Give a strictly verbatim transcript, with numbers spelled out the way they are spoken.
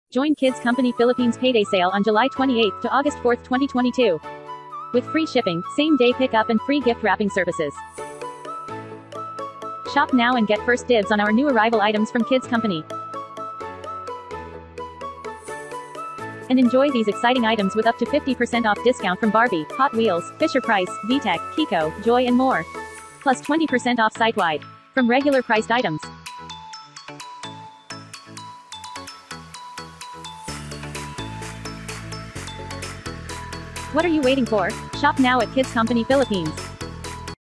Join Kids Company Philippines Payday sale on July twenty-eighth to August fourth, twenty twenty-two. With free shipping, same-day pickup and free gift wrapping services. Shop now and get first dibs on our new arrival items from Kids Company. And enjoy these exciting items with up to fifty percent off discount from Barbie, Hot Wheels, Fisher-Price, VTech, Kiko, Joy and more. Plus twenty percent off site-wide. From regular priced items. What are you waiting for? Shop now at Kids Company Philippines.